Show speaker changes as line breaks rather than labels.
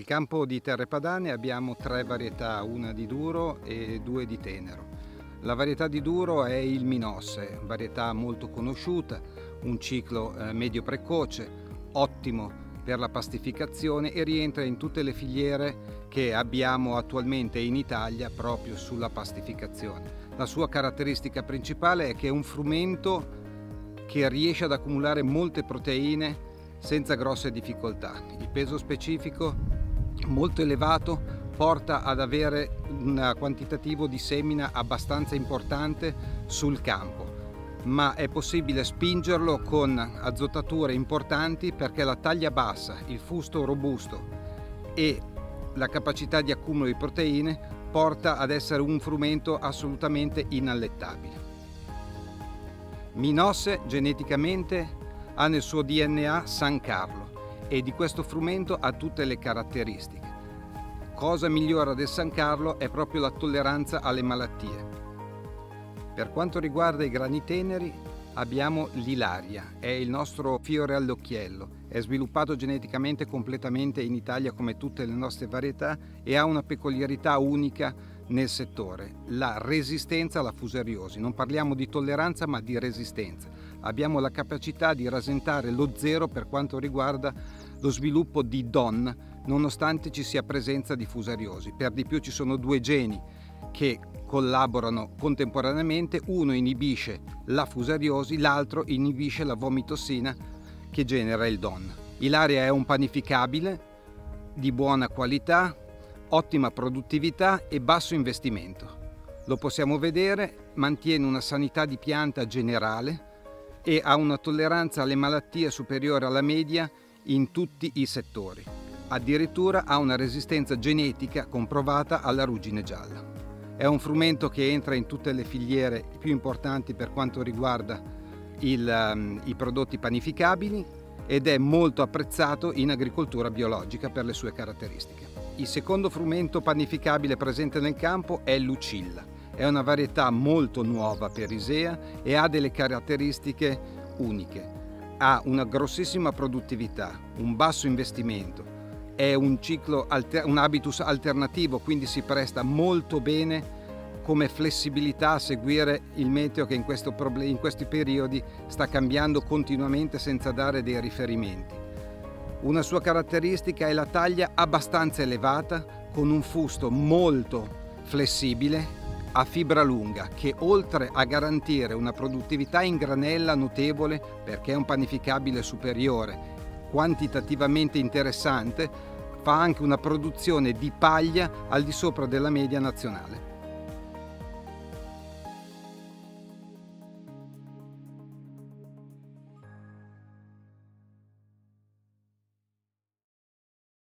campo di terre padane abbiamo 3 varietà, una di duro e 2 di tenero. La varietà di duro è il Minosse, varietà molto conosciuta, un ciclo medio precoce, ottimo per la pastificazione e rientra in tutte le filiere che abbiamo attualmente in Italia proprio sulla pastificazione. La sua caratteristica principale è che è un frumento che riesce ad accumulare molte proteine senza grosse difficoltà. Il peso specifico molto elevato porta ad avere un quantitativo di semina abbastanza importante sul campo, ma è possibile spingerlo con azotature importanti perché la taglia bassa, il fusto robusto e la capacità di accumulo di proteine porta ad essere un frumento assolutamente inallettabile. Minosse geneticamente ha nel suo DNA San Carlo e di questo frumento ha tutte le caratteristiche. Cosa migliora del San Carlo è proprio la tolleranza alle malattie. Per quanto riguarda i grani teneri abbiamo l'Ilaria, è il nostro fiore all'occhiello, è sviluppato geneticamente completamente in Italia come tutte le nostre varietà e ha una peculiarità unica nel settore, la resistenza alla fuseriosi. Non parliamo di tolleranza ma di resistenza. Abbiamo la capacità di rasentare lo zero per quanto riguarda lo sviluppo di DON, nonostante ci sia presenza di fuseriosi. Per di più ci sono 2 geni che collaborano contemporaneamente, uno inibisce la fuseriosi, l'altro inibisce la vomitossina che genera il DON. Ilaria è un panificabile di buona qualità, ottima produttività e basso investimento. Lo possiamo vedere, mantiene una sanità di pianta generale e ha una tolleranza alle malattie superiore alla media in tutti i settori. Addirittura ha una resistenza genetica comprovata alla ruggine gialla. È un frumento che entra in tutte le filiere più importanti per quanto riguarda i prodotti panificabili ed è molto apprezzato in agricoltura biologica per le sue caratteristiche. Il secondo frumento panificabile presente nel campo è Lucilla. È una varietà molto nuova per Isea e ha delle caratteristiche uniche. Ha una grossissima produttività, un basso investimento, è un habitus alternativo, quindi si presta molto bene come flessibilità a seguire il meteo che in questi periodi sta cambiando continuamente senza dare dei riferimenti. Una sua caratteristica è la taglia abbastanza elevata con un fusto molto flessibile a fibra lunga che oltre a garantire una produttività in granella notevole perché è un panificabile superiore, quantitativamente interessante, fa anche una produzione di paglia al di sopra della media nazionale.